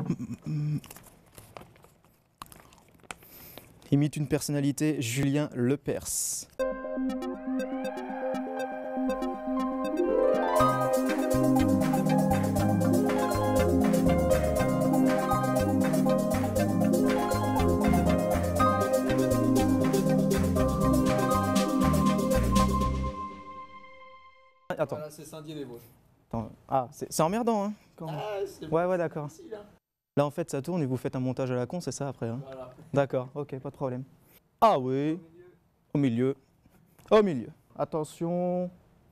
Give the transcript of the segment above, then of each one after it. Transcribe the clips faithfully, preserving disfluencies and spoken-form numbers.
Imite une personnalité, Julien Lepers. Attends. Voilà, c'est Saint-Dié-des-Vosges. Attends. Ah, c'est emmerdant, hein quand... Ah, Ouais, ouais, d'accord. Hein. Là, en fait, ça tourne et vous faites un montage à la con, c'est ça après hein? Voilà. D'accord, ok, pas de problème. Ah oui, au milieu. Au milieu. Attention.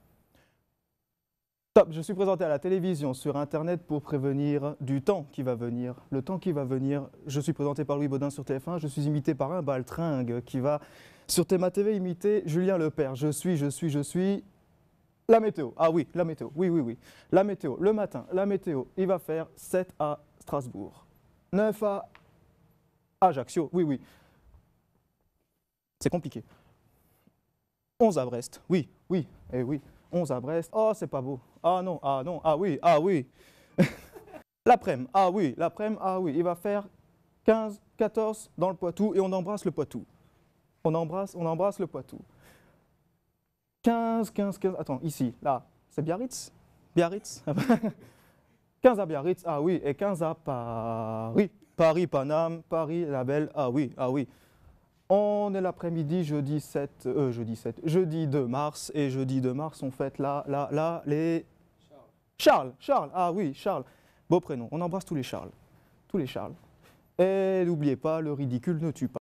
Top, je suis présenté à la télévision, sur Internet pour prévenir du temps qui va venir. Le temps qui va venir, je suis présenté par Louis Baudin sur T F un, je suis imité par un baltringue qui va sur Théma T V imiter Julien Lepers. Je suis, je suis, je suis... La météo, ah oui, la météo, oui, oui, oui. La météo, le matin, la météo, il va faire sept à Strasbourg, neuf à Ajaccio, oui, oui. C'est compliqué. onze à Brest, oui, oui, eh oui. onze à Brest, oh, c'est pas beau. Ah non, ah non, ah oui, ah oui. L'après-midi, ah oui, l'après-midi, ah oui. Il va faire quinze, quatorze dans le Poitou et on embrasse le Poitou. On embrasse, on embrasse le Poitou. quinze, quinze, quinze, attends, ici, là, c'est Biarritz? Biarritz? quinze à Biarritz, ah oui, et quinze à Paris. Paris, Paname, Paris, la belle, ah oui, ah oui. On est l'après-midi, jeudi sept, euh, jeudi sept, jeudi deux mars, et jeudi deux mars, on fête là, là, là, les... Charles. Charles, Charles, ah oui, Charles. Beau prénom, on embrasse tous les Charles, tous les Charles. Et n'oubliez pas, le ridicule ne tue pas.